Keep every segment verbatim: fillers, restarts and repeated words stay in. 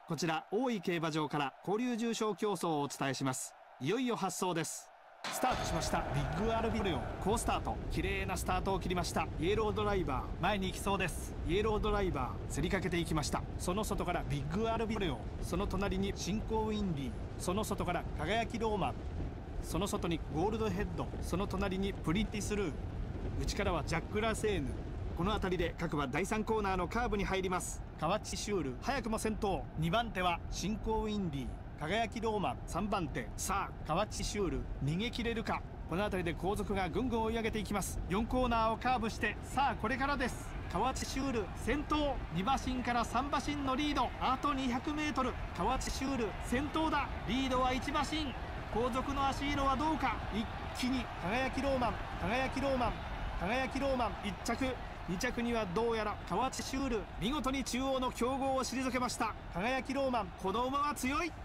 こちら大井競馬場から交流重賞競争をお伝えします。いよいよ発走です。スタートしました。ビッグアルビレオン好スタート、綺麗なスタートを切りました。イエロードライバー前に行きそうです。イエロードライバー競りかけていきました。その外からビッグアルビレオン、その隣に新興ウィンディー、その外から輝きローマン、その外にゴールドヘッド、その隣にプリティスルー、内からはジャック・ラセーヌ。この辺りで各馬だいさんコーナーのカーブに入ります。カワチシュール早くも先頭、にばん手は新興ウィンディー、輝きローマンさんばん手。さあカワチシュール逃げ切れるか。この辺りで後続がぐんぐん追い上げていきます。よんコーナーをカーブして、さあこれからです。カワチシュール先頭、に馬身からさん馬身のリード、あと にひゃくメートル。 カワチシュール先頭だ。リードはいち馬身。後続の足色はどうか。一気に輝きローマン、輝きローマン、輝きローマンいっ着、に着にはどうやらカワチシュール。見事に中央の強豪を退けました。輝きローマン、この馬は強い。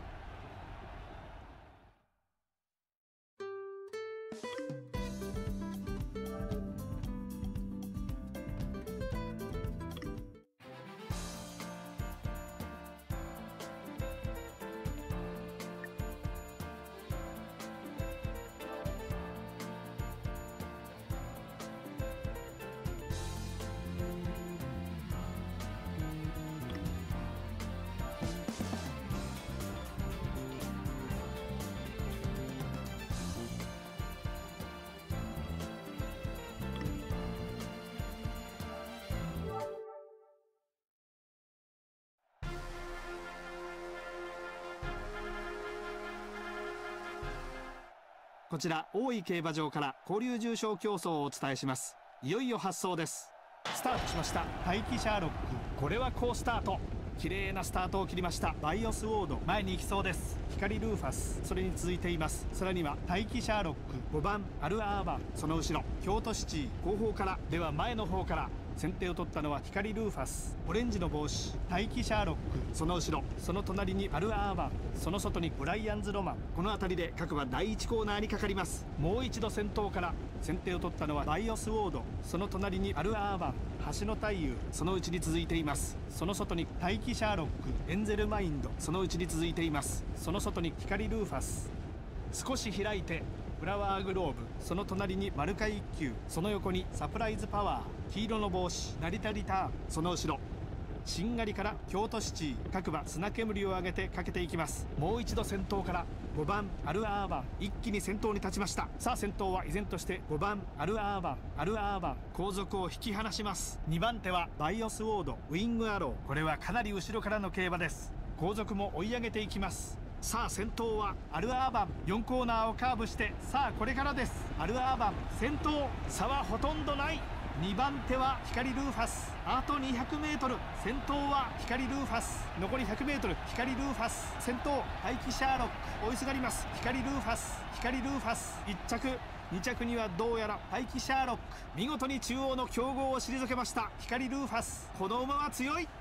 こちら大井競馬場から交流重賞競争をお伝えします。いよいよ発走です。スタートしました。大気シャーロック、これは好スタート、綺麗なスタートを切りました。バイオスウォード前に行きそうです。光ルーファスそれに続いています。さらには大気シャーロック、ごばんアルアーバン、その後ろ京都シティ後方から。では前の方から。先手を取ったのは光ルーファス、オレンジの帽子大気シャーロック、その後ろその隣にアルアーバン、その外にブライアンズロマン。この辺りで各馬だいいちコーナーにかかります。もう一度先頭から。先手を取ったのはバイオスウォード、その隣にアルアーバン、橋の太陽そのうちに続いています。その外に大気シャーロック、エンゼルマインドそのうちに続いています。その外に光ルーファス、少し開いてフラワーグローブ、その隣にマルカ一級、その横にサプライズパワー、黄色の帽子成田リターン、その後ろしんがりから京都シティ、各馬砂煙を上げてかけていきます。もう一度先頭から。ごばんアルアーバン一気に先頭に立ちました。さあ先頭は依然としてごばんアルアーバン、アルアーバン後続を引き離します。にばん手はバイオスウォード、ウィングアロー、これはかなり後ろからの競馬です。後続も追い上げていきます。さあ先頭はアルアーバン、よんコーナーをカーブして、さあこれからです。アルアーバン先頭、差はほとんどない。にばん手は光ルーファス、あと にひゃくメートル。 先頭は光ルーファス、残り ひゃくメートル。 光ルーファス先頭、大気シャーロック追いすがります。光ルーファス、光ルーファスいっ着、に着にはどうやら大気シャーロック。見事に中央の強豪を退けました。光ルーファス、この馬は強い。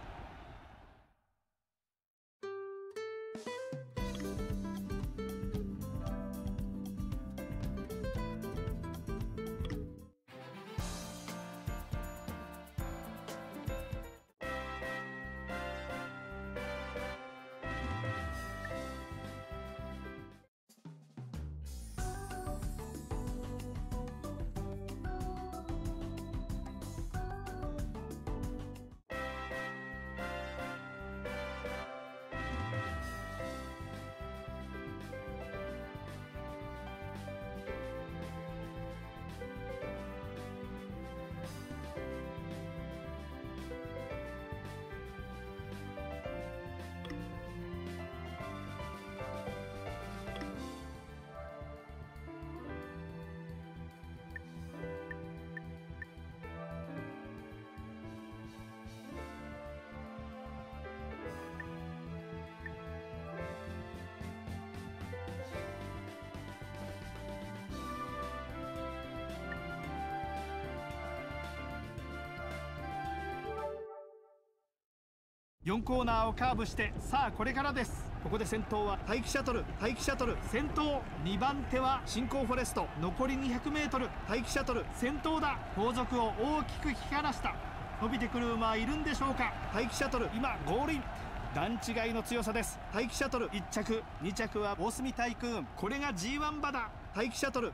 よんコーナーをカーブして、さあこれからです。ここで先頭は大気シャトル、大気シャトル先頭、にばん手は新興フォレスト、残り にひゃくメートル。 大気シャトル先頭だ。後続を大きく引き離した。伸びてくる馬はいるんでしょうか。大気シャトル今ゴールイン。 段違いの強さです。大気シャトルいっ着、に着は大隅タイクーン。これが ジーワン 馬だ。大気シャトル。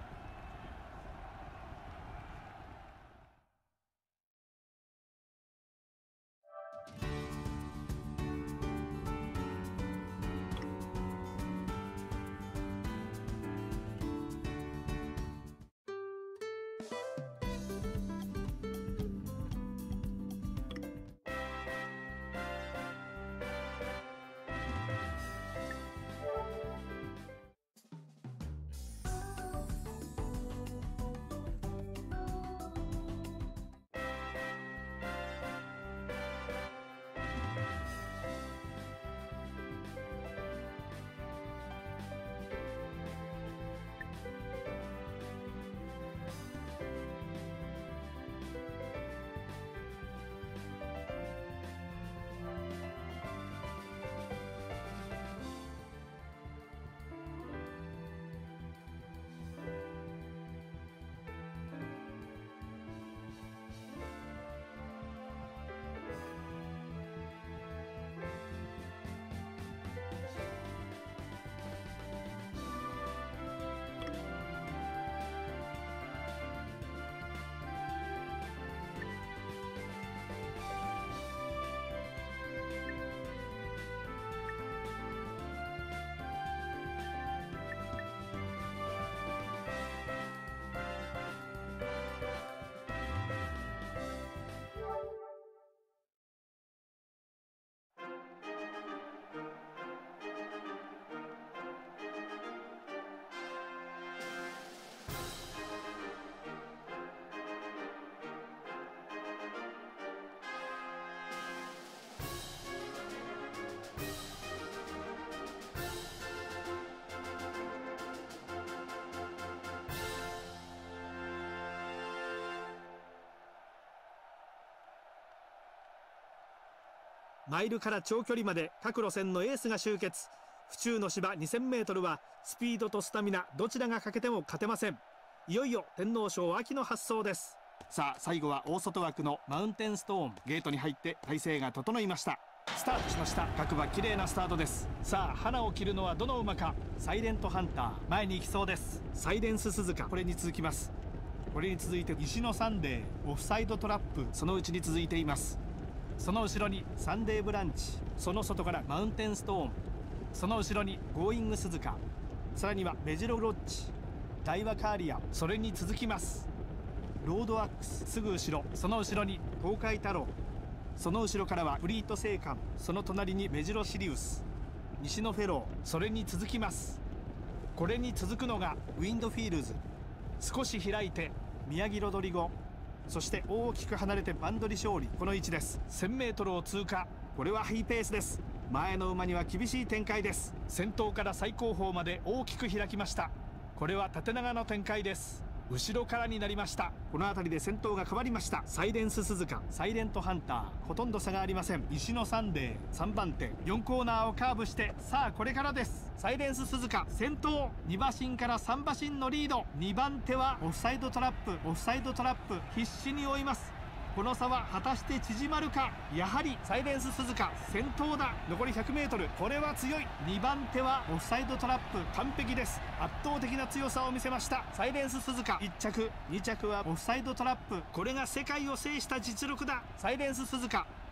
マイルから長距離まで各路線のエースが集結。府中の芝 にせんメートル はスピードとスタミナどちらが欠けても勝てません。いよいよ天皇賞秋の発走です。さあ最後は大外枠のマウンテンストーン。ゲートに入って体勢が整いました。スタートしました。各馬綺麗なスタートです。さあ花を切るのはどの馬か。サイレントハンター前に行きそうです。サイレンス鈴鹿これに続きます。これに続いて石のサンデー、オフサイドトラップそのうちに続いています。その後ろにサンデーブランチ、その外からマウンテンストーン、その後ろにゴーイング鈴鹿、さらにはメジロロッチ、大和カーリア、それに続きますロードアックス、すぐ後ろ、その後ろに東海太郎、その後ろからはフリート青函、その隣にメジロシリウス、西のフェロー、それに続きます。これに続くのがウィンドフィールズ、少し開いて宮城ロドリゴ、そして大きく離れてバンドリ勝利。この位置です。 せんメートル を通過。これはハイペースです。前の馬には厳しい展開です。先頭から最後方まで大きく開きました。これは縦長の展開です。後ろからになりました。この辺りで先頭が変わりました。サイレンス鈴鹿、サイレントハンター、ほとんど差がありません。石のサンデーさんばん手、よんコーナーをカーブして、さあこれからです。サイレンス鈴鹿先頭、に馬身からさん馬身のリード。にばん手はオフサイドトラップ、オフサイドトラップ必死に追います。この差は果たして縮まるか。やはりサイレンス鈴鹿先頭だ。残り ひゃくメートル、 これは強い。にばん手はオフサイドトラップ完璧です。圧倒的な強さを見せました。サイレンス鈴鹿いっ着、に着はオフサイドトラップ。これが世界を制した実力だ。サイレンス鈴鹿